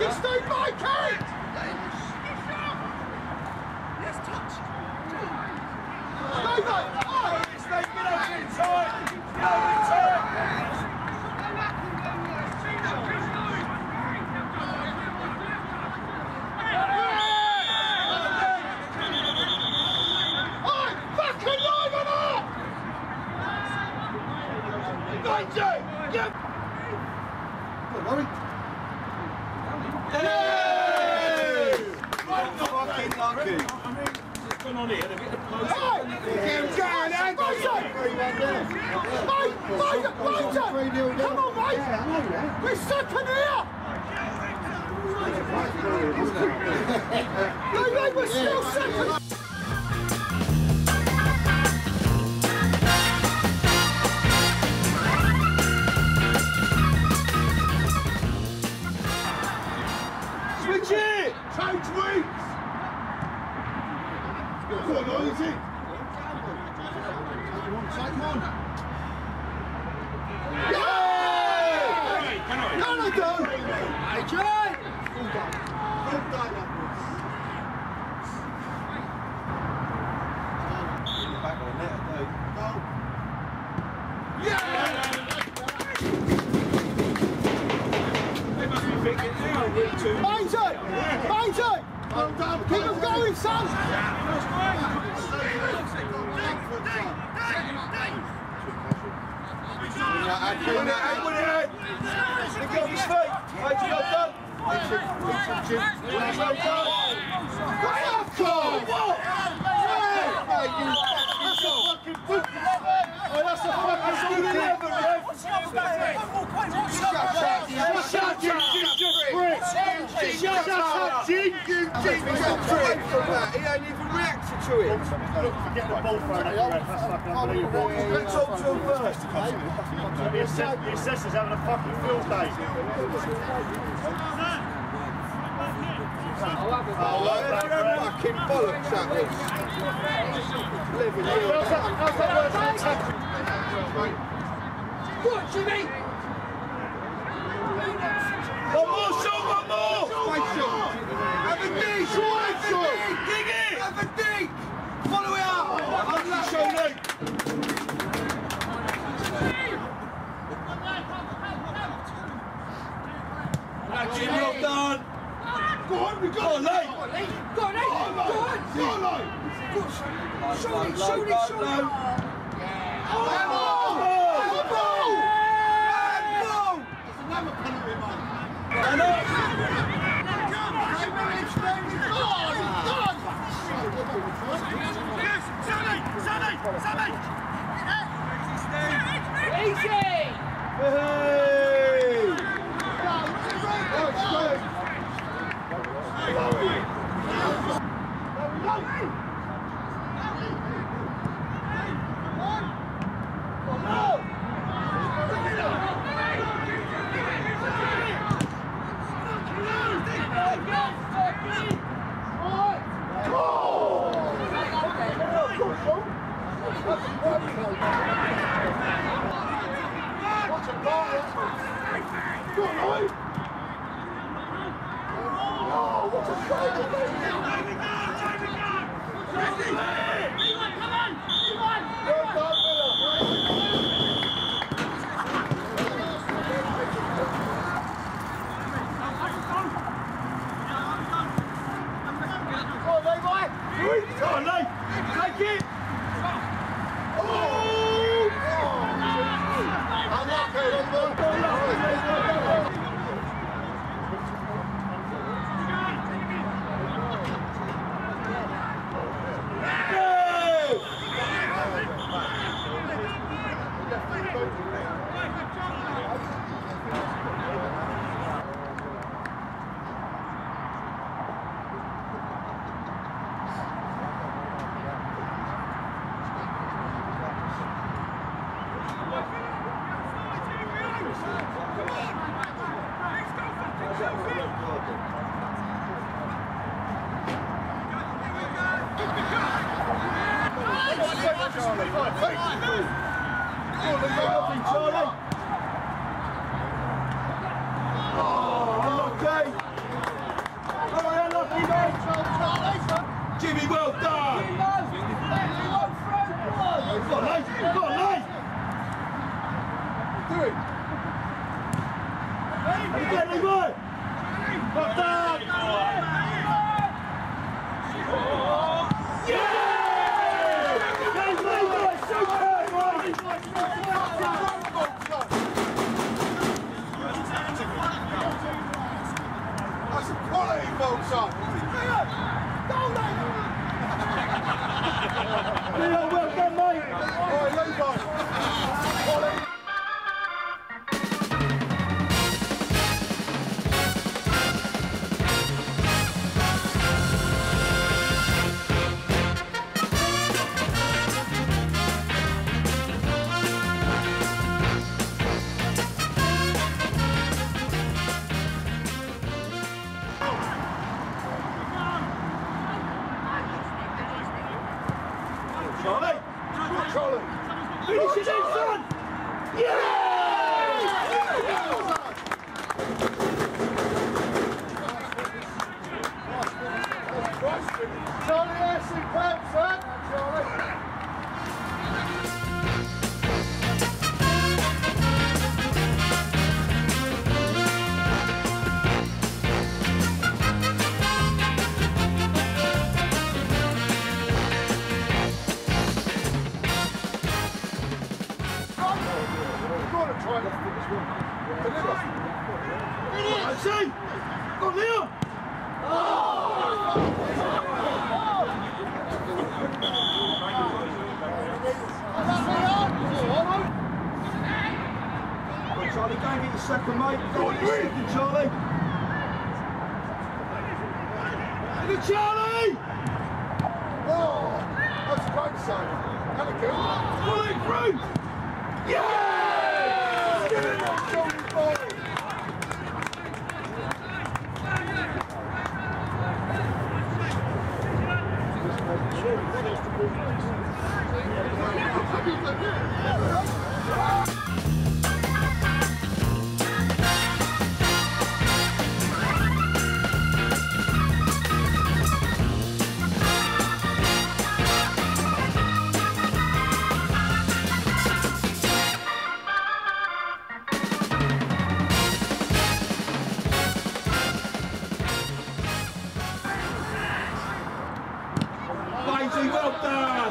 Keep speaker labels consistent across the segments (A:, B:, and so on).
A: Steve, Mikey!
B: Yes, touch.
A: Steve, mate! Oh!
B: Steve, get up inside! Get up inside! On here, they're getting close.
A: Come on, mate! We're second here! No, we're still second!
B: Switch it!
A: Change weeks! Go on, easy. Take one. Yeah! Can I go? AJ! Well done. Well done, back on net, go. Yeah!
B: They must be thinking now, really, too.
A: Maintay! Well done. Keep them going, son!
B: Pick up his feet. Wait till you're done.
A: That's a fucking good 11, ref! Shut up, Jim!
B: He ain't even reacted to it.
C: Look, forget the ball thrown at the ref, that's fucking unbelievable.
B: Let's talk to him first.
C: The assessor's having a fucking field day.
B: Fucking bollocks that was. 11 years.
A: What, Jimmy?
B: One more shot, one more!
A: Have a dig!
B: Dig it!
A: Have a dig! Follow it up!
B: Have a show, Luke. That's it, well done.
A: Go on, we got
B: on, Lee.
A: Go on, Shoot it! Oh! That's a quality ball shot.
B: Leo, well done, mate.
A: All right, Levi. Quality.
B: Charlie.
A: Charlie.
B: Finish it in, son. Yeah!
A: Charlie, Ashley, Pep, son. Charlie.
B: See? Go, Leo! Charlie, go and get your second, mate. Go on, your second, Charlie. Look at Charlie!
A: Oh, that's a great save. Have a good.
B: Pull it through! Yeah!
A: Get it on, Johnny boy.
B: Maisie, well done!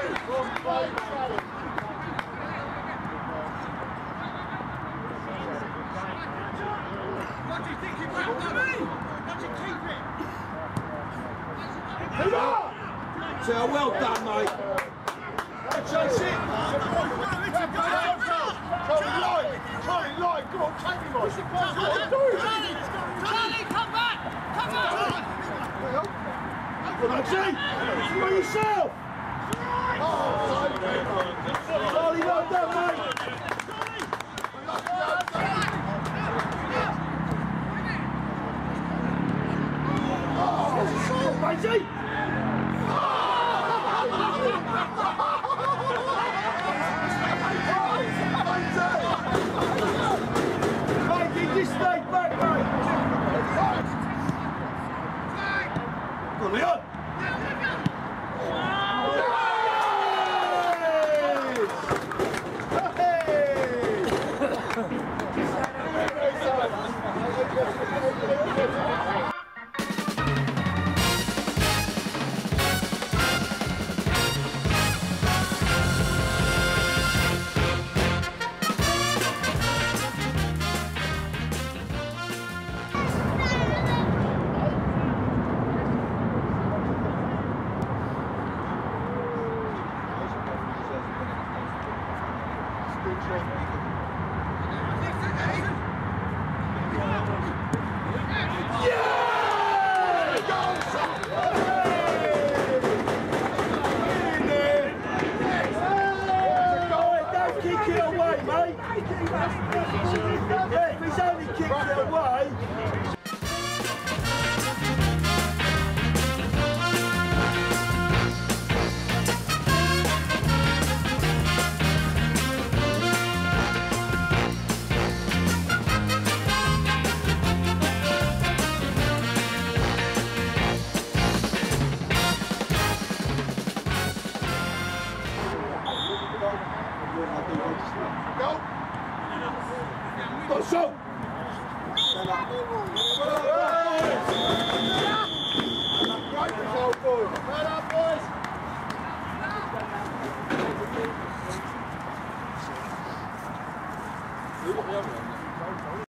D: What do you think you got to me? What do you keep it?
B: So, well done, mate. Chase it!
A: Charlie, live, go on, take me, mate.
D: Charlie, come back! Come on!
B: Come on, Jay! For yourself! Charlie, well done, mate! Oh, Maisie! Mikey, just stay back, mate! Come on, Leon! Yeah, if he's only kicked it away.
A: Go!
B: Go, show!
A: Well, boys.